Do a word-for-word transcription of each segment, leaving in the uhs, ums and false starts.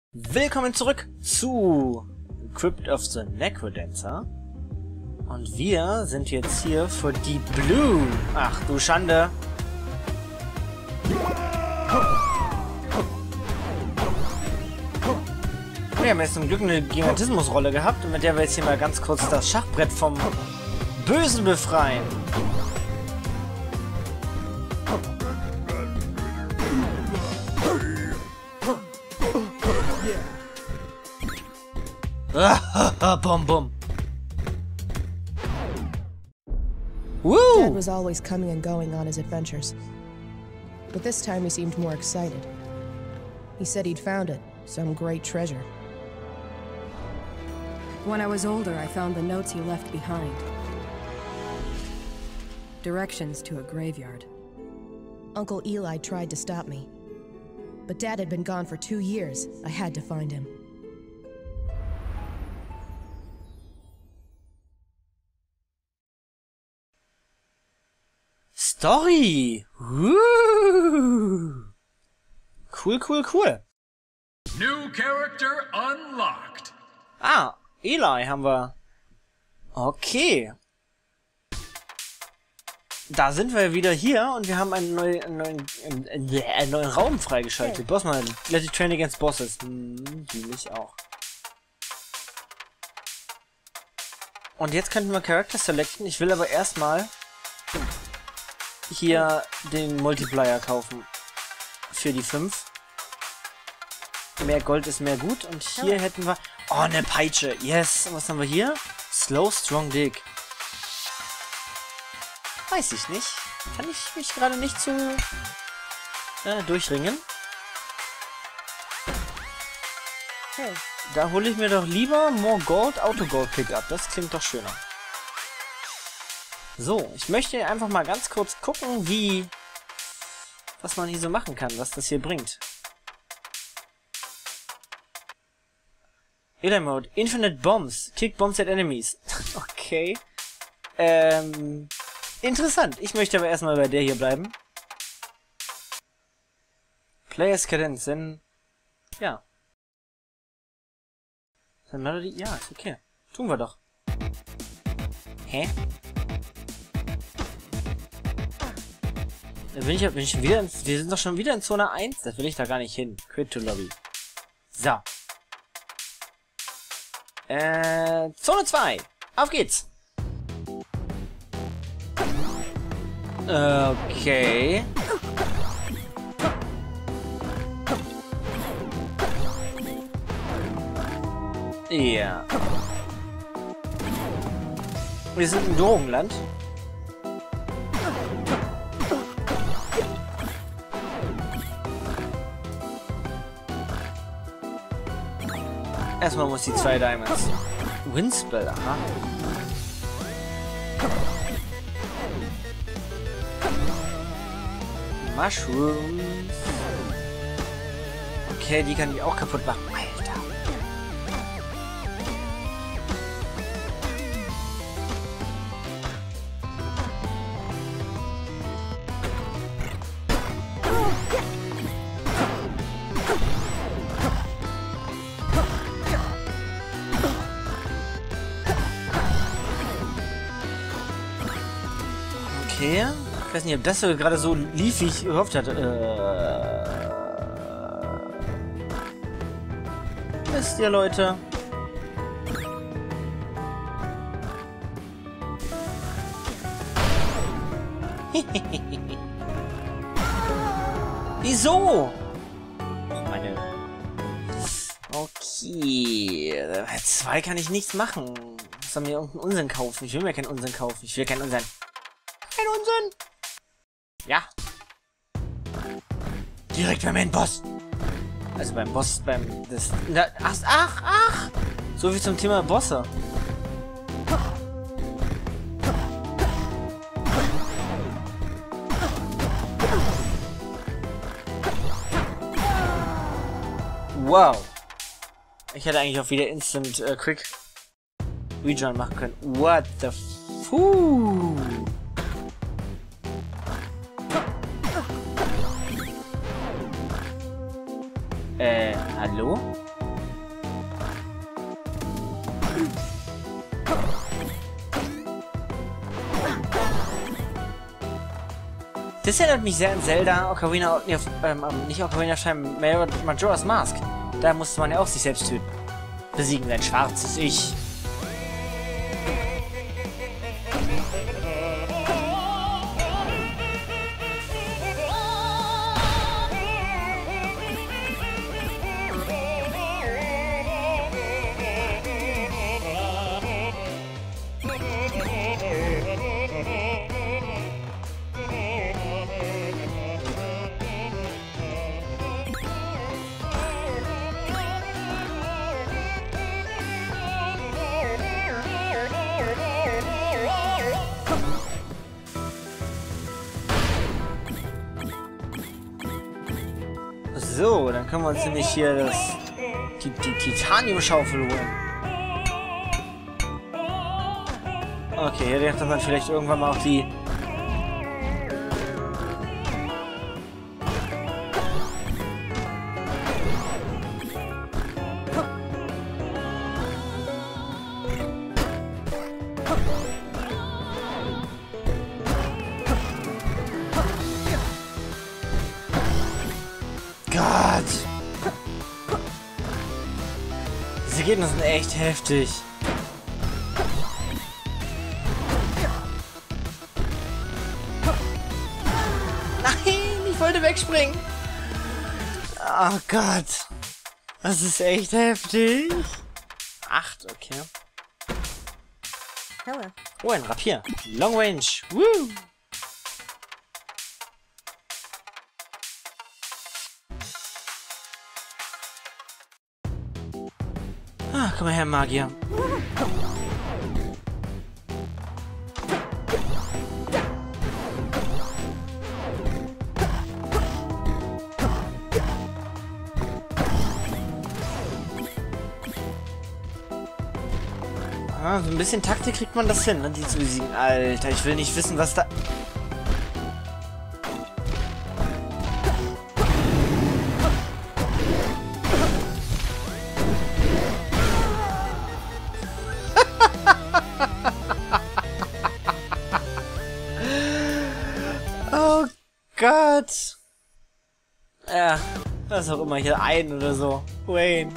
Willkommen zurück zu Crypt of the Necrodancer. Und wir sind jetzt hier für Deep Blue. Ach du Schande. Wir haben jetzt zum Glück eine Gigantismusrolle gehabt, und mit der wir jetzt hier mal ganz kurz das Schachbrett vom Bösen befreien. Bum bum. Woo! Dad was always coming and going on his adventures. But this time he seemed more excited. He said he'd found it, some great treasure. When I was older, I found the notes he left behind. Directions to a graveyard. Uncle Eli tried to stop me. But Dad had been gone for two years. I had to find him. Story! Woo! Cool, cool, cool. New character unlocked. Ah, Eli haben wir. Okay. Da sind wir wieder hier und wir haben einen neuen, einen neuen, einen neuen Raum freigeschaltet. Boss mal, let it train against bosses. Hm, die mich auch. Und jetzt könnten wir Charakter selecten. Ich will aber erstmal hier den Multiplier kaufen. Für die fünf. Mehr Gold ist mehr gut. Und hier hätten wir... Oh, eine Peitsche. Yes. Und was haben wir hier? Slow, Strong, Dig. Weiß ich nicht. Kann ich mich gerade nicht so äh, durchringen. Okay. Da hole ich mir doch lieber More Gold Auto Gold Pickup. Das klingt doch schöner. So, ich möchte einfach mal ganz kurz gucken, wie... was man hier so machen kann, was das hier bringt. Eli Mode. Infinite Bombs. Kick Bombs at Enemies. Okay. Ähm... Interessant. Ich möchte aber erstmal bei der hier bleiben. Players Cadence, denn... ja. Dann Melody? Ja, ist okay. Tun wir doch. Hä? Da bin ich, bin ich schon wieder in, wir sind doch schon wieder in Zone eins. Da will ich da gar nicht hin. Quit to Lobby. So. Äh, Zone zwei. Auf geht's. Okay. Ja. Wir sind im Drogenland. Erstmal muss die zwei Diamonds. Windspell, aha. Mushrooms. Okay, die kann ich auch kaputt machen. Alter. Okay. Ich weiß nicht, ob das gerade so lief, wie ich gehofft hatte. Äh... Wisst ihr, Leute? Wieso? Meine... Okay... Bei zwei kann ich nichts machen. Ich soll mir irgendeinen Unsinn kaufen. Ich will mir keinen Unsinn kaufen. Ich will keinen Unsinn. Kein Unsinn! Ja. Direkt beim Endboss. Also beim Boss, beim... Das, na, ach, ach, ach! So viel zum Thema Bosse. Wow. Ich hätte eigentlich auch wieder Instant äh, Quick Rejoin machen können. What the fu? Äh, hallo? Das erinnert mich sehr an Zelda, Ocarina, nee, ähm, nicht Ocarina of Time, Majora's Mask. Da musste man ja auch sich selbst töten. Besiegen sein schwarzes Ich. So, dann können wir uns nämlich hier das, die, die Titanium-Schaufel holen. Okay, hier dachte man vielleicht irgendwann mal auch die... Gott! Diese Gegner sind echt heftig. Nein, ich wollte wegspringen. Oh Gott. Das ist echt heftig. Acht, okay. Oh, ein Rapier. Long Range. Woo! Ah, komm mal her, Magier. Ah, so ein bisschen Taktik kriegt man das hin, ne, die zu besiegen. Alter, ich will nicht wissen, was da... Oh Gott. Ja, was auch immer, hier ein oder so. Wayne.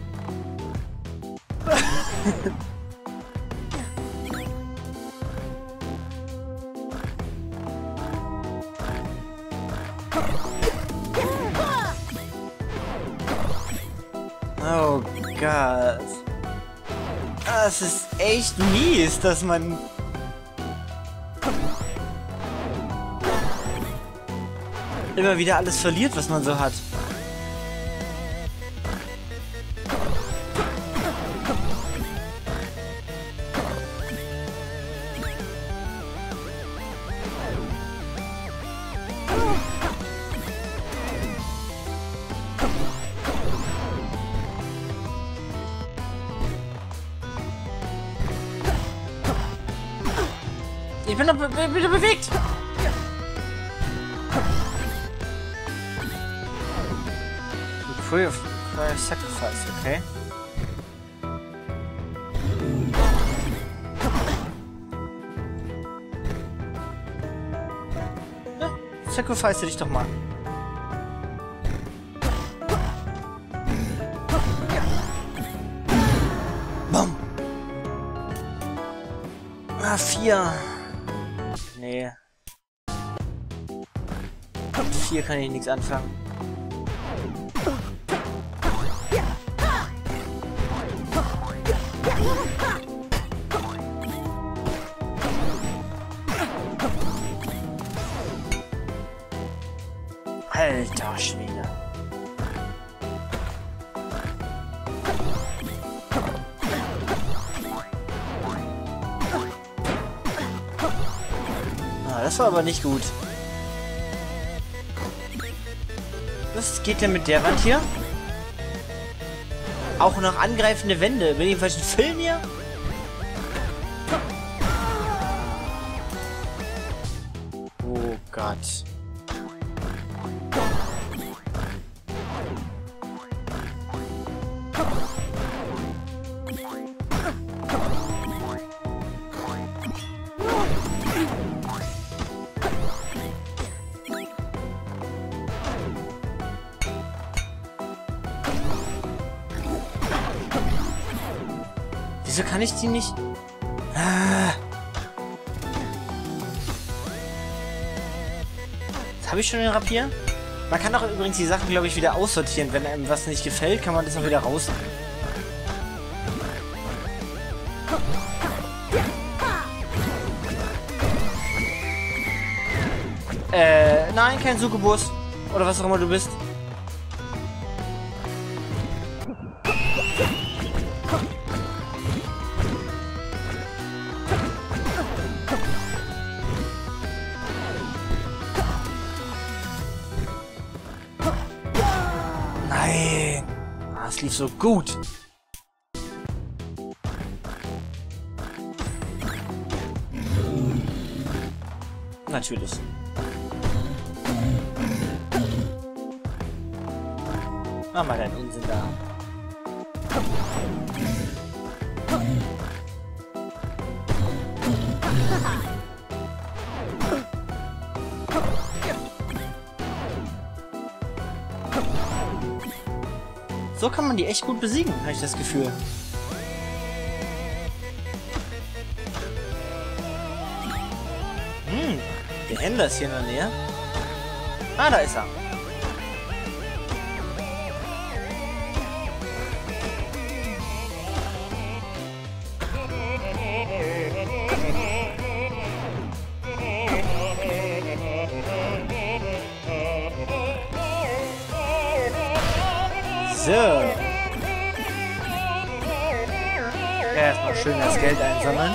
Oh Gott. Das ist echt mies, dass man... immer wieder alles verliert, was man so hat. Ich bin doch be be be bewegt! Free of sacrifice, okay. Ja, sacrifice dich doch mal. Bam! Ah, vier. Nee. Mit vier kann ich nichts anfangen. Alter Schwede. Ah, das war aber nicht gut. Was geht denn mit der Wand hier? Auch noch angreifende Wände. Bin ich im falschen Film hier? Oh Gott. Wieso kann ich die nicht... Ah. Habe ich schon den Rapier? Man kann auch übrigens die Sachen, glaube ich, wieder aussortieren. Wenn einem was nicht gefällt, kann man das auch wieder raus. Äh, nein, kein Succubus. Oder was auch immer du bist. Nein. Ah, es lief so gut. Natürlich. Mach mal deinen Unsinn da. So kann man die echt gut besiegen, habe ich das Gefühl. Hm, der Händler ist hier in der Nähe. Ah, da ist er. So. Erstmal schön das Geld einsammeln.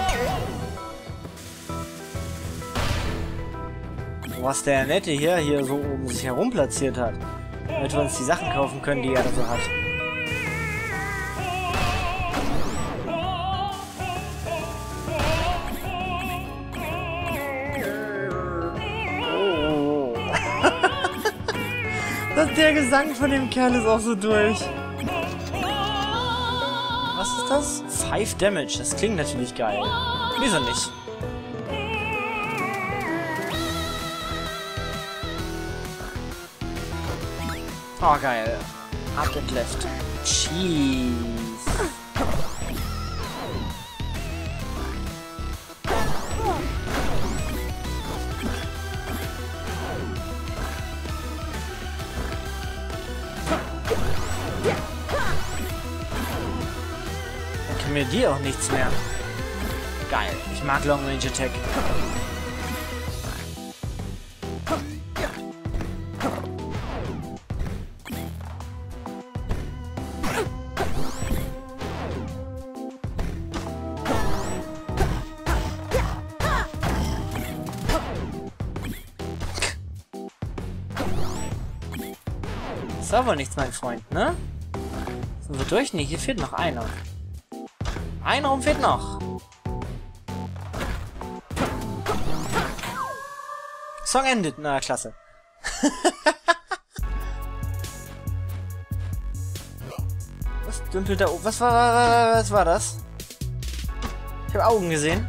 Was der Nette hier, hier so um sich herum platziert hat. Damit wir uns die Sachen kaufen können, die er da so hat. Oh. Das, der Gesang von dem Kerl ist auch so durch. Was ist das? Five Damage. Das klingt natürlich geil. Wieso nicht? Oh, geil. Up and left. Cheese. Dann kann mir die auch nichts mehr. Geil. Ich mag Long Range Attack. Ist aber nichts, mein Freund, ne? Sind wir durch? Ne, hier fehlt noch einer. Ein Raum fehlt noch. Song endet. Na, klasse. Was dümpelt da oben? Was war, was war das? Ich habe Augen gesehen.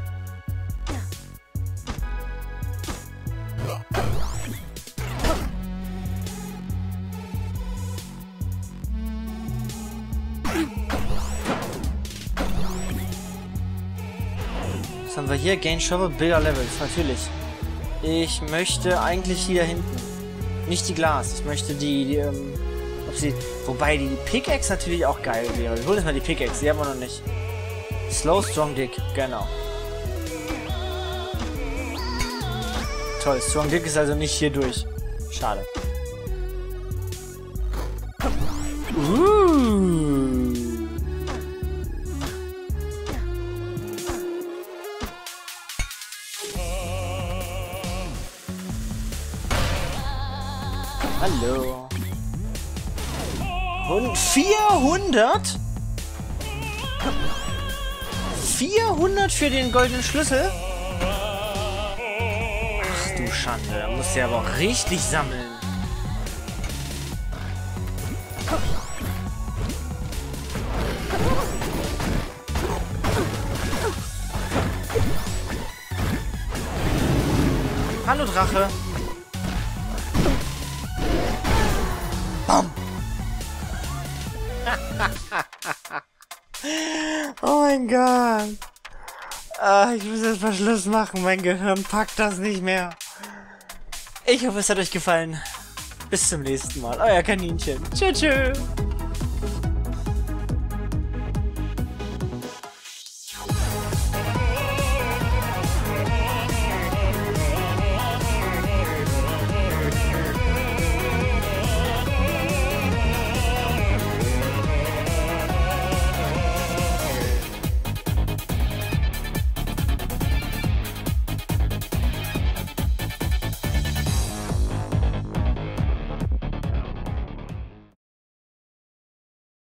Was haben wir hier? Gain Shovel, Bigger Levels, natürlich. Ich möchte eigentlich hier hinten. Nicht die Glas. Ich möchte die, die ähm, ob sie, wobei die Pickaxe natürlich auch geil wäre. Wir holen jetzt mal die Pickaxe, die haben wir noch nicht. Slow, Strong, Dick, genau. Toll, Strong Dick ist also nicht hier durch. Schade. Uh. Hallo. Und vierhundert? vierhundert für den goldenen Schlüssel? Ach du Schande, da musst du ja aber auch richtig sammeln. Hallo Drache. Bam. Oh mein Gott. Ah, ich muss jetzt mal Schluss machen. Mein Gehirn packt das nicht mehr. Ich hoffe, es hat euch gefallen. Bis zum nächsten Mal. Euer Kaninchen. Tschüss. Tschüss.